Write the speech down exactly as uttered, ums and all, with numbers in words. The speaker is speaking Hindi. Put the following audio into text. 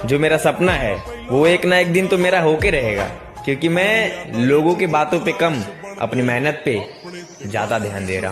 जो मेरा सपना है वो एक ना एक दिन तो मेरा होके रहेगा, क्योंकि मैं लोगों की बातों पे कम अपनी मेहनत पे ज्यादा ध्यान दे रहा हूँ।